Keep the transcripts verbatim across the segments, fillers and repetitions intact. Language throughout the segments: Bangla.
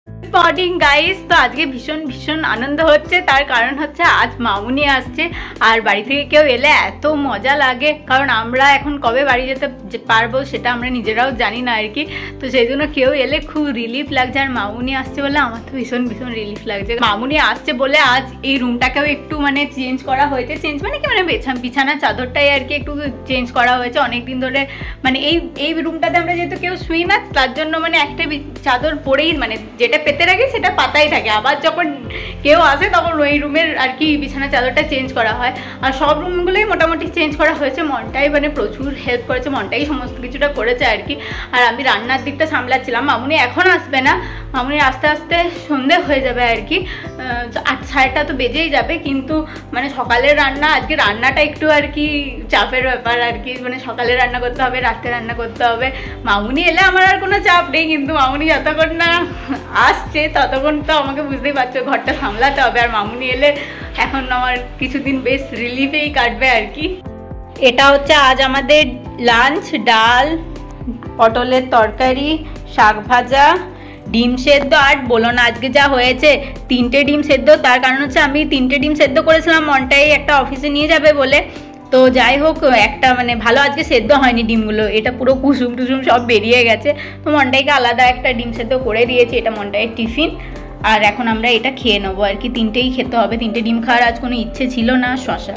মর্নিং গাইস, তো আজকে ভীষণ ভীষণ আনন্দ হচ্ছে। তার কারণ হচ্ছে আজ মামুনি আসছে, আর বাড়ি থেকে কেউ এলে এত মজা লাগে, কারণ আমরা এখন কবে বাড়ি যেতে পারবো সেটা আমরা নিজেরাও জানি না আর কি। তো সেই জন্য কেউ এলে খুব রিলিফ লাগছে, আর মামুনি আসছে বলে আমার তো ভীষণ ভীষণ রিলিফ লাগছে। মামুনি আসছে বলে আজ এই রুমটাকেও একটু মানে চেঞ্জ করা হয়েছে। চেঞ্জ মানে কি মানে বিছানা চাদরটাই আর কি একটু চেঞ্জ করা হয়েছে। অনেকদিন ধরে মানে এই এই রুমটাতে আমরা যেহেতু কেউ শুই না, তার জন্য মানে একটা চাদর পরেই মানে যেটা পেতে রাখে সেটা পাতাই থাকে। আবার যখন কেউ আসে তখন ওই রুমের আর কি বিছানা চাদরটা চেঞ্জ করা হয়। আর সব রুমগুলোই মোটামুটি চেঞ্জ করা হয়েছে। মনটাই মানে প্রচুর হেল্প করেছে, মনটাই সমস্ত কিছুটা করেছে আর কি। আর আমি রান্নার দিকটা সামলাচ্ছিলাম। মামুনি এখন আসবে না, মামুনি আস্তে আস্তে সন্ধে হয়ে যাবে আর কি, আট সাড়েটা তো বেজেই যাবে। কিন্তু মানে সকালের রান্না, আজকে রান্নাটা একটু আর কি চাপের ব্যাপার আর কি। মানে সকালে রান্না করতে হবে, রাতে রান্না করতে হবে। মামুনি এলে আমার আর কোনো চাপ নেই, কিন্তু মামুনি যতক্ষণ না আসছে ততক্ষণ তো আমাকে বুঝতেই পারছো ঘরটা সামলাতে হবে। আর মামুনি এলে এখন আমার কিছুদিন বেশ রিলিফেই কাটবে আর কি। এটা হচ্ছে আজ আমাদের লাঞ্চ, ডাল, পটলের তরকারি, শাক ভাজা, ডিম সেদ্ধ। আর বলো না আজকে যা হয়েছে, তিনটে ডিম সেদ্ধ। তার কারণ হচ্ছে আমি তিনটে ডিম সেদ্ধ করেছিলাম মনটাই একটা অফিসে নিয়ে যাবে বলে। তো যাই হোক, একটা মানে ভালো আজকে সেদ্ধ হয়নি ডিমগুলো, এটা পুরো কুসুম টুসুম সব বেরিয়ে গেছে। তো মনটাইকে আলাদা একটা ডিম সেদ্ধ করে দিয়েছি, এটা মনটাইয়ের টিফিন। আর এখন আমরা এটা খেয়ে নেবো আর কি। তিনটেই খেতে হবে, তিনটে ডিম খাওয়ার আজ কোনো ইচ্ছে ছিল না। শশা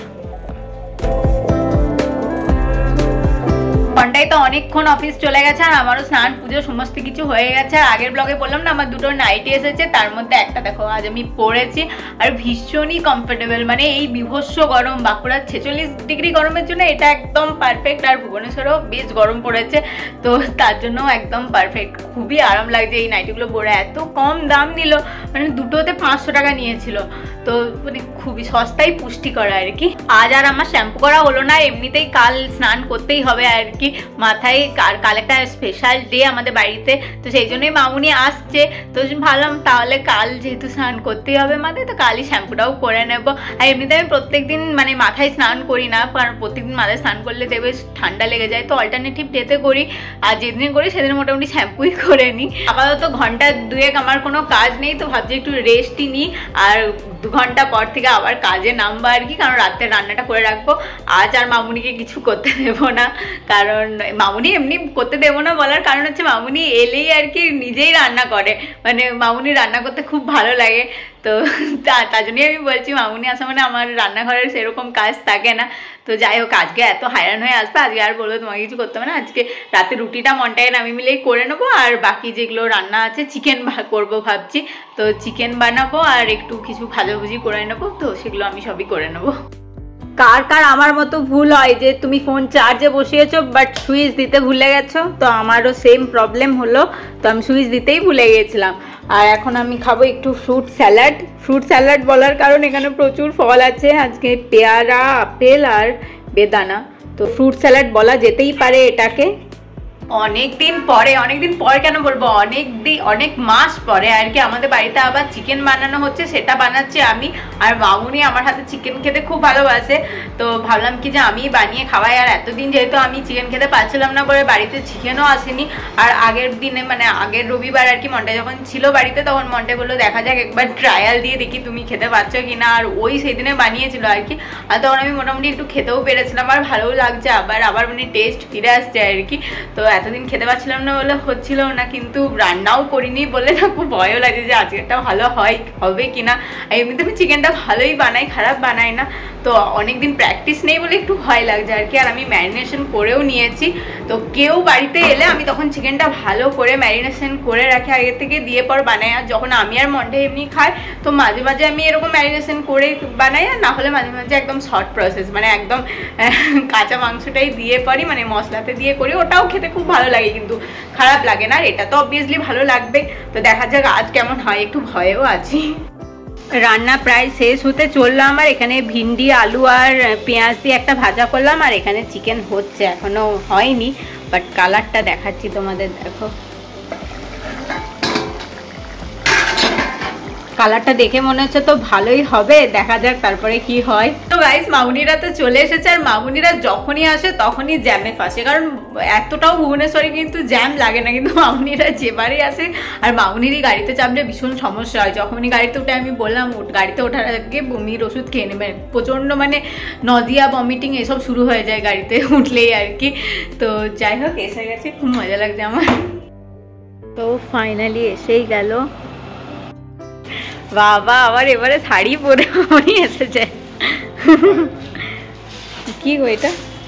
ঘন্টায় তো অনেকক্ষণ অফিস চলে গেছে, আর আমারও স্নান পুজো সমস্ত কিছু হয়ে গেছে। আর আগের ব্লগে বললাম না আমার দুটো নাইটি এসেছে, তার মধ্যে একটা দেখো আজ আমি পরেছি। আর ভীষণই কমফোর্টেবল, মানে এই বিভৎস গরম, বাঁকুড়ার ছেচল্লিশ ডিগ্রি গরমের জন্য এটা একদম পারফেক্ট। আর ভুবনেশ্বরেও বেশ গরম পড়েছে, তো তার জন্য একদম পারফেক্ট। খুবই আরাম লাগছে এই নাইটিগুলো পরে। এত কম দাম নিল, মানে দুটোতে পাঁচশো টাকা নিয়েছিল, তো মানে খুবই সস্তায় পুষ্টিকর আর কি। আজ আর আমার শ্যাম্পু করা হলো না, এমনিতেই কাল স্নান করতেই হবে আর কি। মাথায় কাল একটা স্পেশাল ডে আমাদের বাড়িতে, তো সেই জন্যই মামুনি আসছে। তো ভাবলাম তাহলে কাল যেহেতু স্নান করতেই হবে মাথায়, তো কালই শ্যাম্পুটাও করে নেবো। আর এমনিতে আমি প্রত্যেকদিন মানে মাথায় স্নান করি না, কারণ প্রত্যেকদিন মাথায় স্নান করলে দেখবে ঠান্ডা লেগে যায়। তো অল্টারনেটিভ ডেতে করি, আর যেদিন করি সেদিন মোটামুটি শ্যাম্পুই করে নিই। আপাতত ঘন্টা দুয়েক আমার কোনো কাজ নেই, তো ভাবছি একটু রেস্টই নিই। আর দু ঘন্টা পর থেকে আবার কাজে নামবো আর কি, কারণ রাতের রান্নাটা করে রাখবো। আজ আর মামুনিকে কিছু করতে দেবো না, কারণ মামুনি এমনি করতে দেবো না বলার কারণ হচ্ছে মামুনি এলেই আর কি নিজেই রান্না করে। মানে মামুনি রান্না করতে খুব ভালো লাগে, তো তার জন্যই আমি বলছি মামুনি আসা মানে আমার রান্নাঘরের সেরকম কাজ থাকে না। তো যাই হোক, আজকে এত হায়রান হয়ে আসবে, আজকে আর বলবো তোমাকে কিছু করতে হবে না। আজকে রাতে রুটিটা মনটায় আমি মিলেই করে নেবো, আর বাকি যেগুলো রান্না আছে চিকেন করবো ভাবছি, তো চিকেন বানাবো আর একটু কিছু ভাজাভুজি করে নেবো, তো সেগুলো আমি সবই করে নেবো। কার কার আমার মতো ভুল হয় যে তুমি ফোন চার্জে বসিয়েছো বাট সুইচ দিতে ভুলে গেছো? তো আমারও সেম প্রবলেম হলো, তো আমি সুইচ দিতেই ভুলে গেছিলাম। আর এখন আমি খাবো একটু ফ্রুট স্যালাড। ফ্রুট স্যালাড বলার কারণ এখানে প্রচুর ফল আছে, আজকে পেয়ারা, আপেল আর বেদানা, তো ফ্রুট স্যালাড বলা যেতেই পারে এটাকে। অনেক দিন পরে, অনেক দিন পরে কেন বলবো, অনেক দিন অনেক মাস পরে আর কি আমাদের বাড়িতে আবার চিকেন বানানো হচ্ছে। সেটা বানাচ্ছি আমি, আর মামুনি আমার হাতে চিকেন খেতে খুব ভালোবাসে। তো ভাবলাম কি যে আমি বানিয়ে খাওয়াই। আর এতদিন যেহেতু আমি চিকেন খেতে পাচ্ছিলাম না বলে বাড়িতে চিকেনও আসেনি। আর আগের দিনে মানে আগের রবিবার আর কি মনটা যখন ছিল বাড়িতে, তখন মনটা বললো দেখা যাক একবার ট্রায়াল দিয়ে দেখি তুমি খেতে পারছো কিনা। আর ওই সেদিনে বানিয়েছিল আর কি, আর তখন আমি মোটামুটি একটু খেতেও পেরেছিলাম, আর ভালোও লাগছে। আবার আবার মানে টেস্ট ফিরে আসছে আর কি। তো এতদিন খেতে পারছিলাম না বলে হচ্ছিল না, কিন্তু রান্নাও করিনি বলে না খুব ভয়ও লাগে যে আজকেরটা ভালো হয় হবে কিনা। আর এমনিতে আমি চিকেনটা ভালোই বানাই, খারাপ বানাই না। তো অনেকদিন প্র্যাকটিস নেই বলে একটু ভয় লাগছে আর কি। আর আমি ম্যারিনেশন করেও নিয়েছি, তো কেউ বাড়িতে এলে আমি তখন চিকেনটা ভালো করে ম্যারিনেশন করে রাখি আগে থেকে, দিয়ে পর বানাই। আর যখন আমি আর মনটা এমনি খাই, তো মাঝে মাঝে আমি এরকম ম্যারিনেশন করে বানাই, আর না হলে মাঝে মাঝে একদম শর্ট প্রসেস, মানে একদম কাঁচা মাংসটাই দিয়ে পারি, মানে মশলাতে দিয়ে করি। ওটাও খেতে খুব ভালো লাগে, কিন্তু খারাপ লাগে না। আর এটা তো অবভিয়াসলি ভালো লাগবে। তো দেখা যাক আজ কেমন হয়, একটু ভয়েও আছি। রান্না প্রায় শেষ হতে চললো আমার। এখানে ভিন্ডি, আলু আর পেঁয়াজ দিয়ে একটা ভাজা করলাম, আর এখানে চিকেন হচ্ছে, এখনো হয়নি, বাট কালারটা দেখাচ্ছি তোমাদের, দেখো। কালারটা দেখে মনে হচ্ছে তো ভালোই হবে, দেখা যাক তারপরে কি হয়। তো গাইস মামুনিরা তো চলে এসেছে, আর মামুনিরা যখনই আসে তখনই জ্যামে ফাঁসে, কারণ এতটাও ভুবনেশ্বরে কিন্তু জ্যাম লাগে না, কিন্তু মামুনিরা যেবারই আসে আর মামুনিরই গাড়িতে চাপলে ভীষণ সমস্যা হয়। যখনই গাড়িতে উঠে আমি বললাম গাড়িতে ওঠার আগে বমির ওষুধ খেয়ে নেবে, প্রচণ্ড মানে নদিয়া ভমিটিং এসব শুরু হয়ে যায় গাড়িতে উঠলেই আর কি। তো যাই হোক এসে গেছে, খুব মজা লাগছে আমার। তো ফাইনালি এসেই গেল বাবা, আবার এবারে শাড়ি পরে মনে এসেছে। কি গো এটা?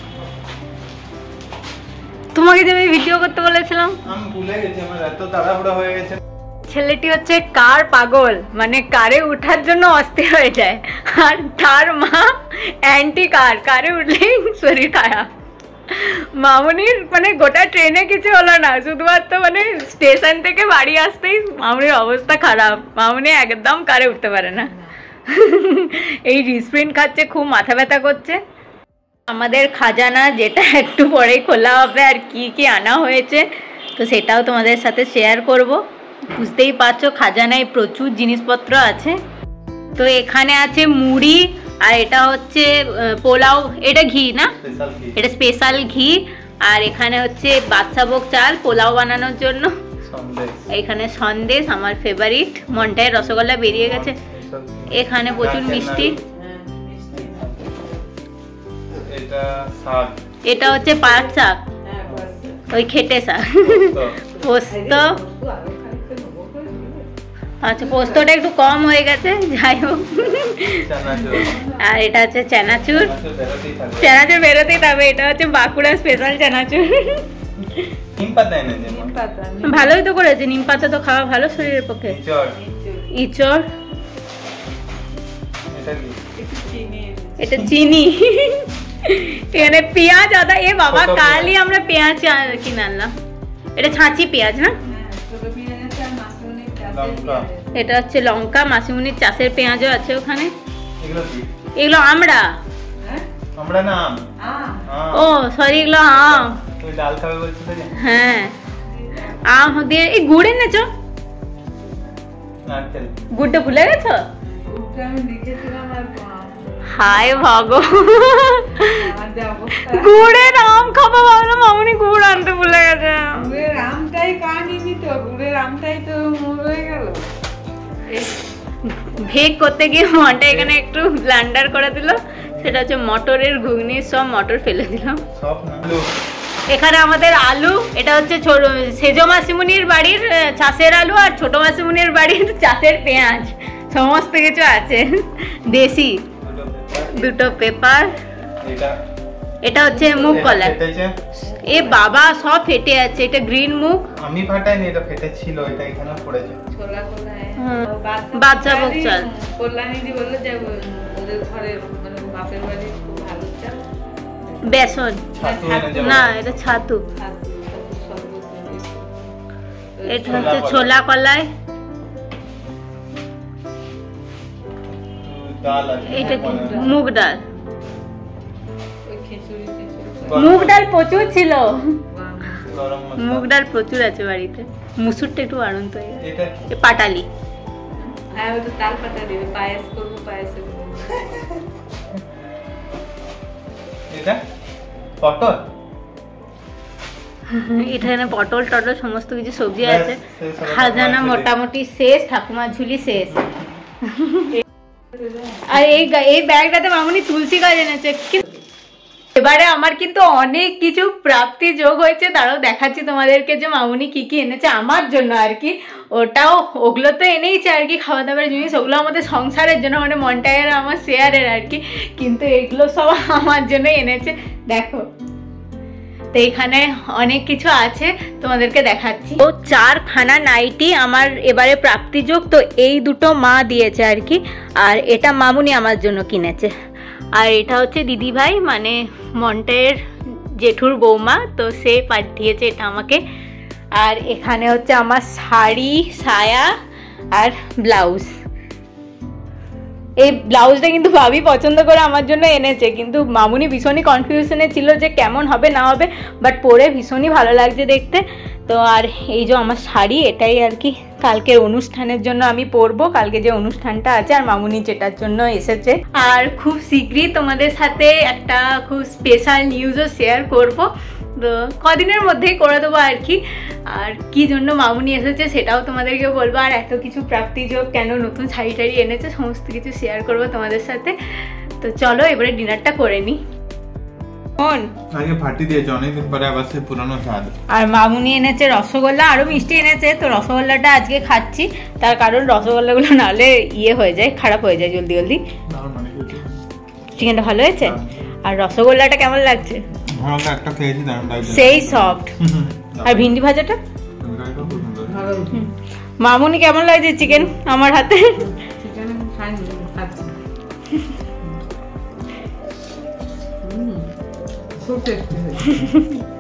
তোমাকে যে আমি ভিডিও করতে বলেছিলাম আমি ভুলে গেছি, আমার এত তাড়াহুড়া হয়ে গেছে। ছেলেটি হচ্ছে কার পাগল, মানে কারে উঠার জন্য অস্থির হয়ে যায়, আর তার মা অ্যান্টি কার, কারে উঠলেই শরীর খারাপ। মামুনির মানে গোটা ট্রেনে কিছু হলো না, শুধুমাত্র মানে স্টেশন থেকে বাড়ি আসতেই মামুনির অবস্থা খারাপ। মামুনি একদম কারে উঠতে পারে না, এই রিসপ্রিন্ট খাচ্ছে, খুব মাথা ব্যথা করছে। আমাদের খাজানা যেটা একটু পরেই খোলা হবে, আর কি কি আনা হয়েছে তো সেটাও তোমাদের সাথে শেয়ার করব। বুঝতেই পারছো খাজানায় প্রচুর জিনিসপত্র আছে। তো এখানে আছে মুড়ি, আর এটা হচ্ছে পোলাও, এটা ঘি না, এটা স্পেশাল ঘি। আর এখানে হচ্ছে বাদশাভোগ চাল পোলাও বানানোর জন্য। এখানে সন্দেশ আমার ফেভারিট, মনটায় রসগোল্লা বেরিয়ে গেছে। এখানে প্রচুর মিষ্টি, এটা হচ্ছে পাট শাক, ওই খেটে শাক, পোস্ত। আচ্ছা পোস্তটা একটু কম হয়ে গেছে, যাই হোক। আর এটা হচ্ছে চানাচুর, চানাচুর বেরোতেই তবে এটা হচ্ছে বাঁকুড়া স্পেশাল চানাচুর। ভালোই তো করেছে, নিম পাতা তো খাওয়া ভালো শরীরের পক্ষে। ইঁচড়, এটা চিনি, এখানে পেঁয়াজ আদা। এ বাবা কালই আমরা পেঁয়াজ কিনে আনলাম, এটা ছাঁচি পেঁয়াজ না, এটা হচ্ছে লঙ্কা, মাসিমুনির চাষের পেঁয়াজও আছে ওখানে। এগুলো আমরা, আমরা না ও সরি এগুলো আম। হ্যাঁ আম দিয়ে এই গুড় এনেছো, গুড়টা ভুলে গেছো? হায় ভগবান, গুড়ের আম খাবো ভাবলাম, মামুনি গুড় আনতে ভুলে গেছে। ভেগ করতে গিয়ে মনটা এখানে একটু ব্লান্ডার করে দিল, সেটা হচ্ছে মটরের ঘুগনি, সব মটর ফেলে দিলাম। এখানে আমাদের আলু, এটা হচ্ছে ছোট সেজো মাসিমুনির বাড়ির চাষের আলু, আর ছোট মাসিমুনির বাড়ির চাষের পেঁয়াজ, সমস্ত কিছু আছে দেশি। দুটো পেপার, এটা হচ্ছে মুগ কলা। এ বাবা সব ফেটে আছে, এটা গ্রিন মুগ, আমি ফাটাইনি, এটা ফেটে ছিল, এটা এখানে পড়েছে। ছোলা কলা বাদশাভোগ চাল, কল্যাণীদি বললো যে ওদের ঘরে মানে বাপের বাড়ি খুব ভালো চাল। বেসন না, এটা ছাতু। এটা হচ্ছে ছোলা কলাই, এটা মুগ ডাল। মুগ ডাল প্রচুর ছিল, মুগ ডাল প্রচুর আছে বাড়িতে। মুসুরটা একটু আনন্দ হয়ে গেছে। পাটালি, হ্যাঁ ওটা তাল পাটালি, পায়েস করবো, পায়েস এটা পটল, এখানে পটল টটল সমস্ত কিছু সবজি আছে। খাজানা মোটামুটি শেষ, ঠাকুমার ঝুলি শেষ। আর এই এই ব্যাগটাতে মামুনি তুলসী গাছ এনেছে। এবারে আমার কিন্তু অনেক কিছু প্রাপ্তি যোগ হয়েছে, তারাও দেখাচ্ছি তোমাদেরকে যে মামুনি কি কি এনেছে আমার জন্য আর কি। ওটাও ওগুলো তো এনেইছে আর কি, খাওয়া দাওয়ার জিনিস, ওগুলো আমাদের সংসারের জন্য, মানে মনটায়ের আমার শেয়ারের আর কি, কিন্তু এগুলো সব আমার জন্য এনেছে। দেখো তো এখানে অনেক কিছু আছে, তোমাদেরকে দেখাচ্ছি। তো চারখানা নাইটি আমার এবারে প্রাপ্তিযোগ, তো এই দুটো মা দিয়েছে আর কি, আর এটা মামুনি আমার জন্য কিনেছে। আর এটা হচ্ছে দিদি ভাই, মানে মন্টের জেঠুর বৌমা, তো সে পাঠিয়েছে এটা আমাকে। আর এখানে হচ্ছে আমার শাড়ি, সায়া আর ব্লাউজ। এই ব্লাউজটা কিন্তু ভাবি পছন্দ করে আমার জন্য এনেছে, কিন্তু মামুনি ভীষণই কনফিউশনে ছিল যে কেমন হবে না হবে, বাট পরে ভীষণই ভালো লাগছে দেখতে। তো আর এই যে আমার শাড়ি, এটাই আর কি কালকের অনুষ্ঠানের জন্য আমি পরবো, কালকে যে অনুষ্ঠানটা আছে আর মামুনি যেটার জন্য এসেছে। আর খুব শীঘ্রই তোমাদের সাথে একটা খুব স্পেশাল নিউজও শেয়ার করব, তো কদিনের মধ্যেই করে দেবো আর কি। আর কি জন্য মামুনি এসেছে সেটাও তোমাদেরকে বলবো, আর এত কিছু প্রাপ্তিযোগ কেন নতুন শাড়ি টাড়ি এনেছে সমস্ত কিছু শেয়ার করবো তোমাদের সাথে। তো চলো এবারে ডিনারটা করে নিই। আগে ফাটি দিয়েছে অনেকদিন পরে আবার সে পুরানো স্বাদ। আর মামুনি এনেছে রসগোল্লা, আরো মিষ্টি এনেছে, তো রসগোল্লাটা আজকে খাচ্ছি তার কারণ রসগোল্লাগুলো নাহলে ইয়ে হয়ে যায়, খারাপ হয়ে যায় জলদি জলদি। চিকেনটা ভালো হয়েছে? আর রসগোল্লাটা কেমন লাগছে? একটা খেয়েছি দারুণ লাগছে, সেই সফট। আর ভিন্ডি ভাজাটা মামুনি কেমন লাগছে চিকেন আমার হাতে? চিকেন খাইনি, খাচ্ছি। খুব টেস্টি হয়েছে।